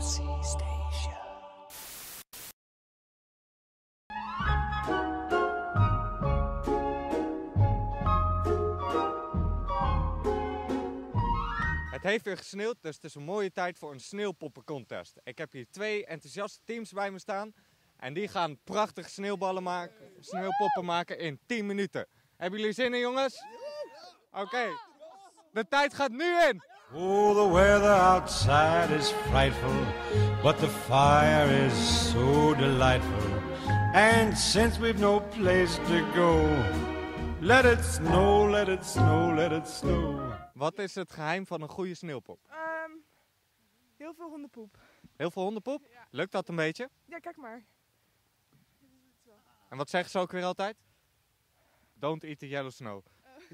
Aussie Station. Het heeft weer gesneeuwd, dus het is een mooie tijd voor een sneeuwpoppencontest. Ik heb hier 2 enthousiaste teams bij me staan. En die gaan prachtige sneeuwpoppen maken in 10 minuten. Hebben jullie zin in, jongens? Oké. De tijd gaat nu in! Oh, the weather outside is frightful, but the fire is so delightful. And since we've no place to go, let it snow, let it snow, let it snow. Wat is het geheim van een goede sneeuwpop? Heel veel hondenpoep. Heel veel hondenpoep? Ja. Lukt dat een beetje? Ja, kijk maar. En wat zeggen ze ook weer altijd? Don't eat the yellow snow.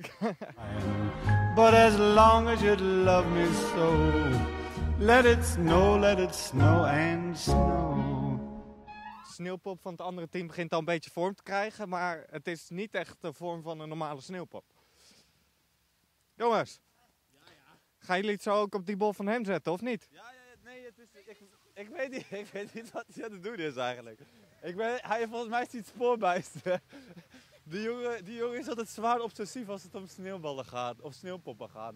But as long as you love me so, let it snow and snow. De sneeuwpop van het andere team begint al een beetje vorm te krijgen, maar het is niet echt de vorm van een normale sneeuwpop. Jongens, gaan jullie het zo ook op die bol van hem zetten, of niet? Nee, het is, ik weet niet wat hij aan het doen is eigenlijk. Hij volgens mij is hij het spoorbijster. Die jongen is altijd zwaar obsessief als het om sneeuwballen gaat, of sneeuwpoppen gaat.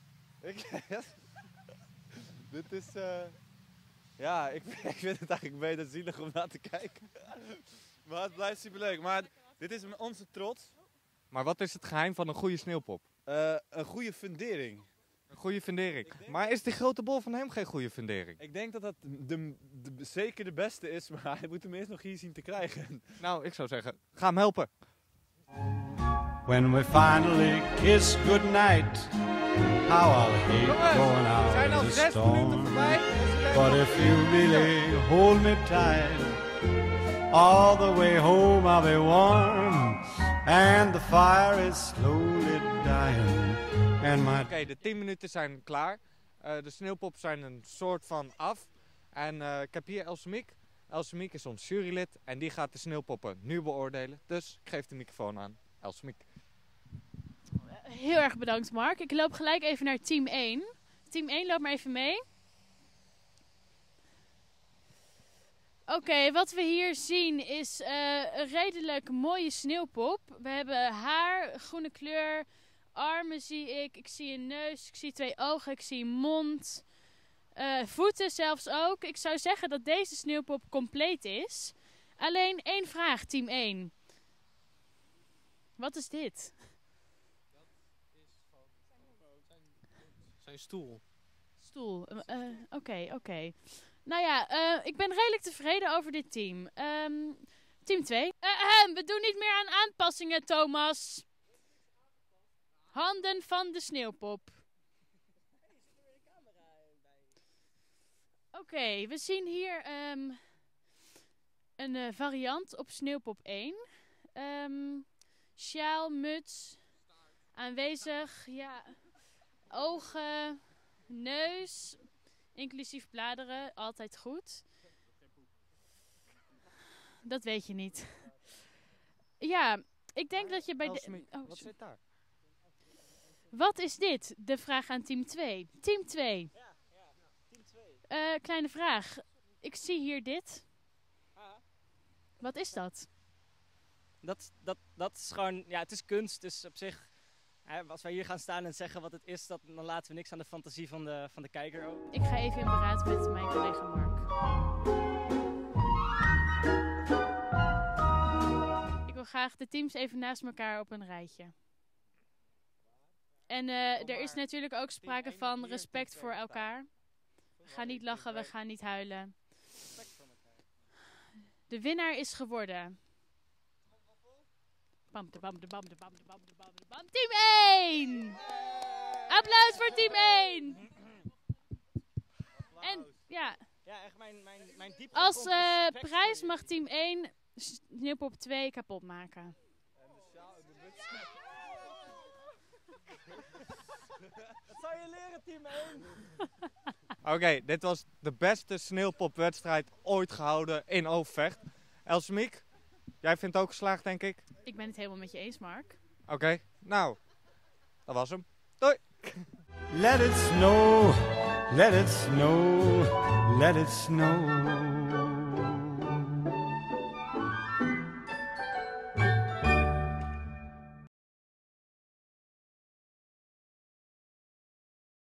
Dit is, ik vind het eigenlijk bijna zielig om naar te kijken. Maar het blijft superleuk. Maar dit is onze trots. Maar wat is het geheim van een goede sneeuwpop? Een goede fundering. Een goede fundering. Maar is die grote bol van hem geen goede fundering? Ik denk dat dat zeker de beste is, maar hij moet hem eerst nog hier zien te krijgen. Nou, ik zou zeggen, ga hem helpen. When we finally kiss goodnight, how I'll hate going We zijn al out in the 6 minuten storm. voorbij. But if you really hold me tight, all the way home I'll be warm, and the fire is slowly dying, and my... Oké, de 10 minuten zijn klaar. De sneeuwpoppen zijn een soort van af. En ik heb hier Elsemiek. Elsemiek is ons jurylid en die gaat de sneeuwpoppen nu beoordelen. Dus ik geef de microfoon aan Elsemiek. Heel erg bedankt, Mark. Ik loop gelijk even naar team 1. Team 1, loop maar even mee. Oké, wat we hier zien is een redelijk mooie sneeuwpop. We hebben haar, groene kleur, armen zie ik. Ik zie een neus, ik zie 2 ogen, ik zie een mond. Voeten zelfs ook. Ik zou zeggen dat deze sneeuwpop compleet is. Alleen 1 vraag, team 1. Wat is dit? Zijn stoel. Stoel. Oké. Nou ja, ik ben redelijk tevreden over dit team. Team 2. We doen niet meer aan aanpassingen, Thomas. Handen van de sneeuwpop. Oké, we zien hier een variant op sneeuwpop 1. Sjaal, muts, aanwezig, ja, ogen, neus, inclusief bladeren, altijd goed. Dat weet je niet. Ja, ik denk dat je bij de... Wat zit daar? Wat is dit? De vraag aan team 2. Team 2. Ja, team 2. Kleine vraag. Ik zie hier dit. Wat is dat? Dat is gewoon, ja, het is kunst, dus op zich, als wij hier gaan staan en zeggen wat het is, dan laten we niks aan de fantasie van de kijker over. Ik ga even in beraad met mijn collega Mark. Ik wil graag de teams even naast elkaar op een rijtje. En er is natuurlijk ook sprake van respect voor elkaar. We gaan niet lachen, we gaan niet huilen. De winnaar is geworden. Team 1! Applaus voor team 1! En ja, Ja, echt mijn diepte. als prijs mag team 1 sneeuwpop 2 kapot maken. Dat zou je leren, team 1! Oké, dit was de beste sneeuwpopwedstrijd ooit gehouden in Overvecht. Elsemiek, jij vindt het ook geslaagd, denk ik? Ik ben het helemaal met je eens, Mark. Oké, nou, dat was hem. Doei! Let it snow, let it snow, let it snow.